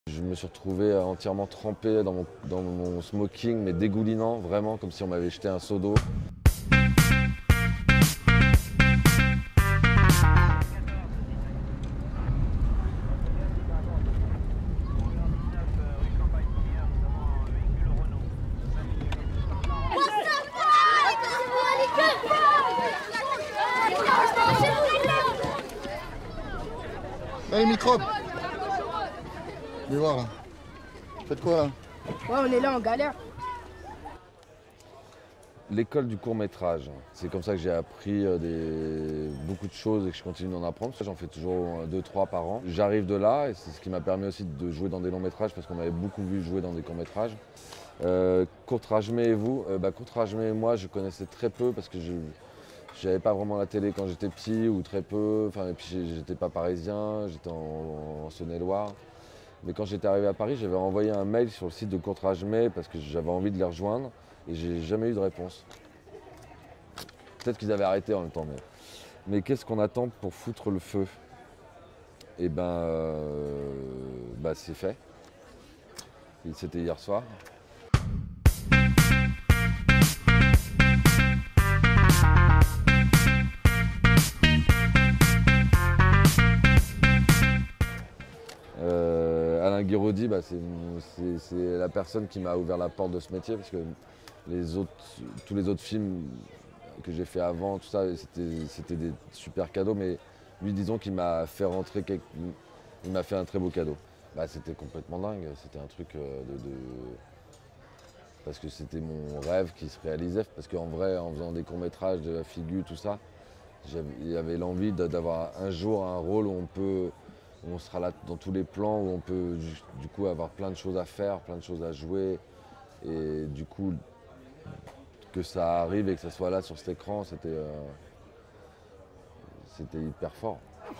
Je me suis retrouvé entièrement trempé dans mon smoking, mais dégoulinant, vraiment comme si on m'avait jeté un seau d'eau. Allez, microbe. Viens voir là. Faites quoi là? Ouais, on est là en galère. L'école du court-métrage, c'est comme ça que j'ai appris beaucoup de choses et que je continue d'en apprendre. J'en fais toujours 2-3 par an. J'arrive de là et c'est ce qui m'a permis aussi de jouer dans des longs-métrages parce qu'on m'avait beaucoup vu jouer dans des courts-métrages. Courtrage-mais et vous, Courtrage-mais et moi, je connaissais très peu parce que je n'avais pas vraiment la télé quand j'étais petit ou très peu. Enfin, et puis j'étais pas parisien, j'étais en Saône-et-Loire. Mais quand j'étais arrivé à Paris, j'avais envoyé un mail sur le site de Courtrage-mais parce que j'avais envie de les rejoindre. Et j'ai jamais eu de réponse. Peut-être qu'ils avaient arrêté en même temps. Mais qu'est-ce qu'on attend pour foutre le feu? Eh ben, c'est fait. C'était hier soir. Alain Guiraudy, c'est la personne qui m'a ouvert la porte de ce métier parce que tous les autres films que j'ai fait avant, tout ça, c'était des super cadeaux, mais lui, disons qu'il m'a fait rentrer, il m'a fait un très beau cadeau. C'était complètement dingue, c'était un truc parce que c'était mon rêve qui se réalisait, parce qu'en vrai, en faisant des courts-métrages, de la figure, tout ça, j'avais l'envie d'avoir un jour un rôle où on sera là dans tous les plans, où on peut du coup avoir plein de choses à faire, plein de choses à jouer, et du coup, que ça arrive et que ça soit là sur cet écran, c'était hyper fort.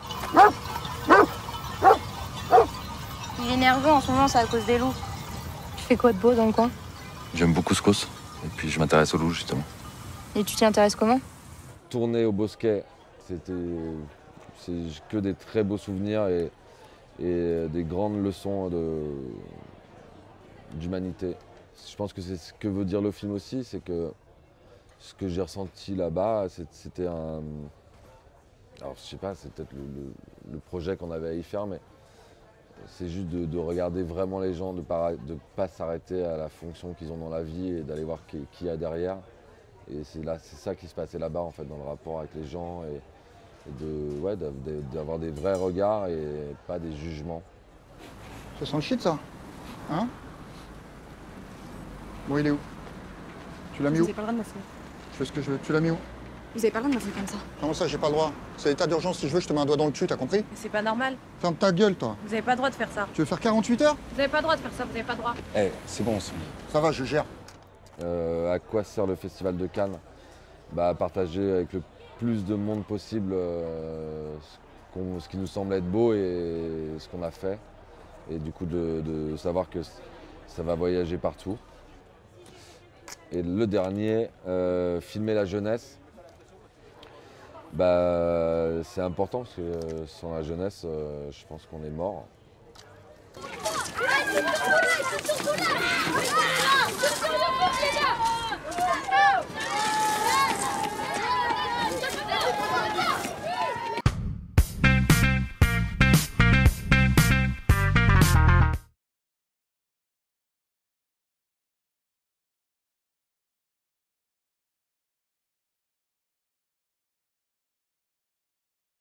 Il est nerveux en ce moment, c'est à cause des loups. Tu fais quoi de beau dans le coin? J'aime beaucoup ce cause, et puis je m'intéresse aux loups justement. Et tu t'y intéresses comment? Tourner au Bosquet, c'est que des très beaux souvenirs et des grandes leçons d'humanité. Je pense que c'est ce que veut dire le film aussi, c'est que ce que j'ai ressenti là-bas, c'était un... Alors je sais pas, c'est peut-être le projet qu'on avait à y faire, mais c'est juste de regarder vraiment les gens, de pas s'arrêter à la fonction qu'ils ont dans la vie et d'aller voir qui y a derrière. Et c'est ça qui se passait là-bas en fait, dans le rapport avec les gens et d'avoir des vrais regards et pas des jugements. Ça sent le shit ça? Hein? Bon, il est où? Tu l'as mis Vous où? avez pas le droit de me faire. Je fais ce que je veux. Tu l'as mis où? Vous avez pas le droit de me faire comme ça. Comment ça, j'ai pas le droit? C'est l'état d'urgence, si je veux, je te mets un doigt dans le cul, t'as compris? Mais c'est pas normal. Ferme ta gueule, toi. Vous avez pas le droit de faire ça. Tu veux faire 48 heures? Vous avez pas le droit de faire ça, vous avez pas le droit. Eh, c'est bon, Ça va, je gère. À quoi sert le Festival de Cannes? À partager avec le plus de monde possible ce qui nous semble être beau et ce qu'on a fait. Et du coup de savoir que ça va voyager partout. Et le dernier, filmer la jeunesse. C'est important parce que sans la jeunesse, je pense qu'on est mort.